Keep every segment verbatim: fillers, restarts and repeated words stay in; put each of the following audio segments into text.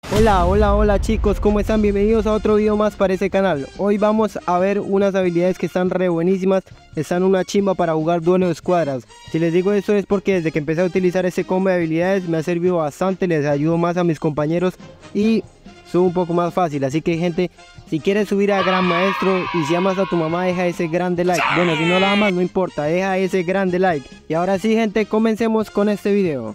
Hola, hola, hola chicos, ¿cómo están? Bienvenidos a otro video más para este canal. Hoy vamos a ver unas habilidades que están re buenísimas, están una chimba para jugar duelo de escuadras. Si les digo esto es porque desde que empecé a utilizar ese combo de habilidades me ha servido bastante, les ayudo más a mis compañeros y sube un poco más fácil. Así que gente, si quieres subir a Gran Maestro y si amas a tu mamá, deja ese grande like. Bueno, si no la amas no importa, deja ese grande like. Y ahora sí gente, comencemos con este video.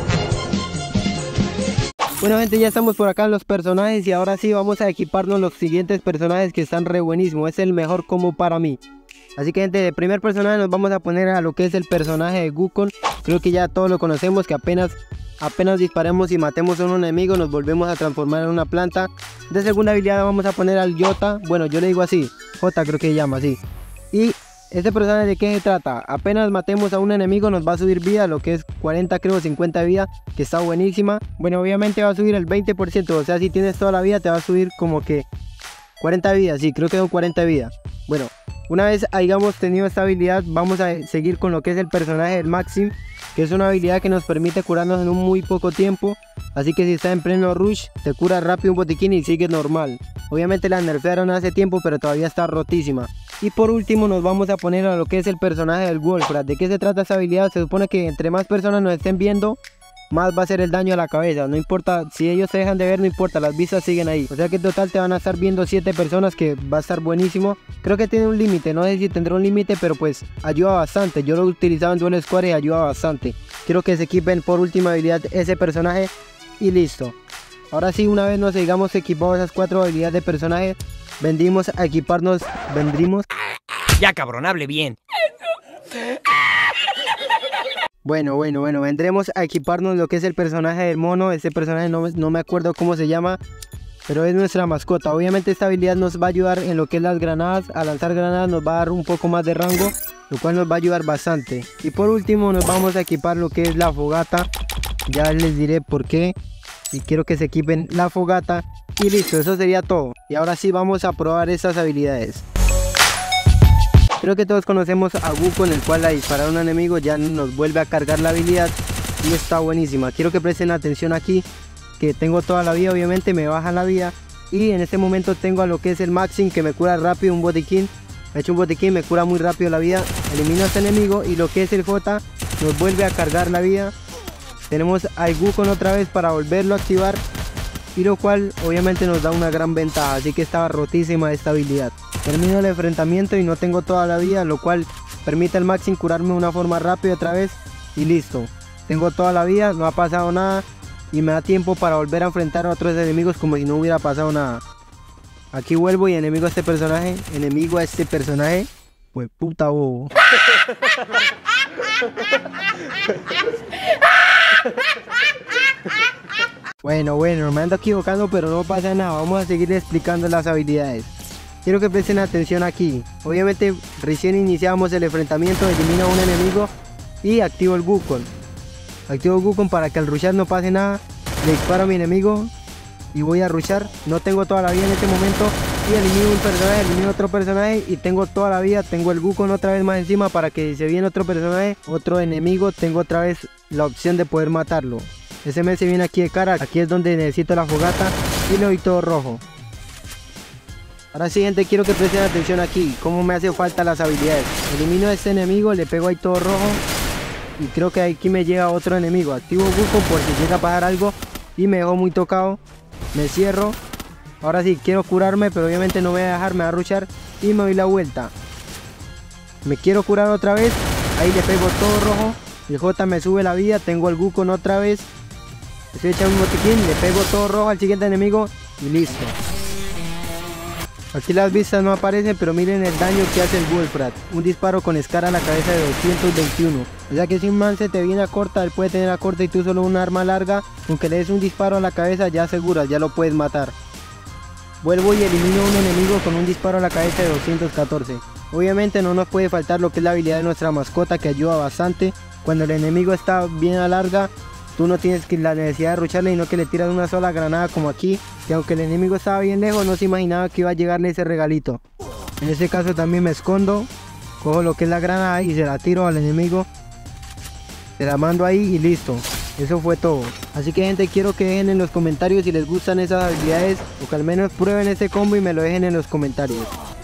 Bueno gente, ya estamos por acá en los personajes y ahora sí vamos a equiparnos los siguientes personajes que están re buenísimos. Es el mejor combo para mí. Así que gente, de primer personaje nos vamos a poner a lo que es el personaje de Wukong. Creo que ya todos lo conocemos, que apenas apenas disparemos y matemos a un enemigo nos volvemos a transformar en una planta. De segunda habilidad vamos a poner al Jota. Bueno, yo le digo así, Jota creo que se llama así. Y este personaje, ¿de qué se trata? Apenas matemos a un enemigo nos va a subir vida, lo que es cuarenta creo, cincuenta de vida, que está buenísima. Bueno, obviamente va a subir el veinte por ciento, o sea, si tienes toda la vida te va a subir como que cuarenta de vida, sí, creo que son cuarenta de vida. Bueno, una vez hayamos tenido esta habilidad, vamos a seguir con lo que es el personaje del Maxim, que es una habilidad que nos permite curarnos en un muy poco tiempo. Así que si está en pleno rush, te cura rápido un botiquín y sigue normal. Obviamente la nerfearon hace tiempo, pero todavía está rotísima. Y por último nos vamos a poner a lo que es el personaje del Wolfram. ¿De qué se trata esta habilidad? Se supone que entre más personas nos estén viendo, más va a ser el daño a la cabeza. No importa, si ellos se dejan de ver, no importa, las vistas siguen ahí. O sea que en total te van a estar viendo siete personas, que va a estar buenísimo. Creo que tiene un límite, no sé si tendrá un límite, pero pues ayuda bastante. Yo lo he utilizado en Duelo Squad y ayuda bastante. Quiero que se equipen por última habilidad ese personaje y listo. Ahora sí, una vez nos sigamos equipados esas cuatro habilidades de personaje, vendimos a equiparnos, vendrimos. Ya cabrón, hable bien. Bueno, bueno, bueno, vendremos a equiparnos lo que es el personaje del mono. Este personaje no, no me acuerdo cómo se llama, pero es nuestra mascota. Obviamente esta habilidad nos va a ayudar en lo que es las granadas. A lanzar granadas nos va a dar un poco más de rango, lo cual nos va a ayudar bastante. Y por último nos vamos a equipar lo que es la fogata. Ya les diré por qué. Y quiero que se equipen la fogata. Y listo, eso sería todo. Y ahora sí vamos a probar estas habilidades. Creo que todos conocemos a Wukong, en el cual a disparar a un enemigo ya nos vuelve a cargar la habilidad. Y está buenísima. Quiero que presten atención aquí, que tengo toda la vida, obviamente me baja la vida. Y en este momento tengo a lo que es el Maxim, que me cura rápido un botiquín. Me echo un botiquín, me cura muy rápido la vida. Elimino a este enemigo y lo que es el J nos vuelve a cargar la vida. Tenemos al Wukong otra vez para volverlo a activar, y lo cual obviamente nos da una gran ventaja. Así que estaba rotísima esta habilidad. Termino el enfrentamiento y no tengo toda la vida, lo cual permite al Maxim curarme de una forma rápida otra vez. Y listo, tengo toda la vida, no ha pasado nada y me da tiempo para volver a enfrentar a otros enemigos como si no hubiera pasado nada. Aquí vuelvo y enemigo a este personaje, enemigo a este personaje, pues puta bobo. Bueno, bueno, me ando equivocando, pero no pasa nada. Vamos a seguir explicando las habilidades. Quiero que presten atención aquí. Obviamente recién iniciamos el enfrentamiento, elimino a un enemigo y activo el Wukong. Activo el Wukong para que al rushar no pase nada. Le disparo a mi enemigo y voy a rushar. No tengo toda la vida en este momento y elimino un personaje, elimino otro personaje y tengo toda la vida. Tengo el Wukong otra vez más encima para que si se viene otro personaje, otro enemigo, tengo otra vez la opción de poder matarlo. Ese me se viene aquí de cara, aquí es donde necesito la fogata y le doy todo rojo. Ahora sí gente, quiero que presten atención aquí, cómo me hace falta las habilidades. Elimino a este enemigo, le pego ahí todo rojo y creo que aquí me llega otro enemigo. Activo Wukong por si llega a pasar algo y me dejo muy tocado. Me cierro. Ahora sí, quiero curarme, pero obviamente no me voy a dejar, me va a rushar y me doy la vuelta. Me quiero curar otra vez, ahí le pego todo rojo. El J me sube la vida, tengo el Wukong otra vez. Estoy echando un botiquín, le pego todo rojo al siguiente enemigo y listo. Aquí las vistas no aparecen, pero miren el daño que hace el Wolfram. Un disparo con escara a la cabeza de doscientos veintiuno. O sea que si un man se te viene a corta, él puede tener a corta y tú solo un arma larga. Aunque le des un disparo a la cabeza ya aseguras, ya lo puedes matar. Vuelvo y elimino a un enemigo con un disparo a la cabeza de doscientos catorce. Obviamente no nos puede faltar lo que es la habilidad de nuestra mascota, que ayuda bastante. Cuando el enemigo está bien a larga, tú no tienes que la necesidad de rucharle, sino que le tiras una sola granada como aquí, que aunque el enemigo estaba bien lejos, no se imaginaba que iba a llegarle ese regalito. En este caso también me escondo, cojo lo que es la granada y se la tiro al enemigo. Se la mando ahí y listo. Eso fue todo. Así que gente, quiero que dejen en los comentarios si les gustan esas habilidades o que al menos prueben este combo y me lo dejen en los comentarios.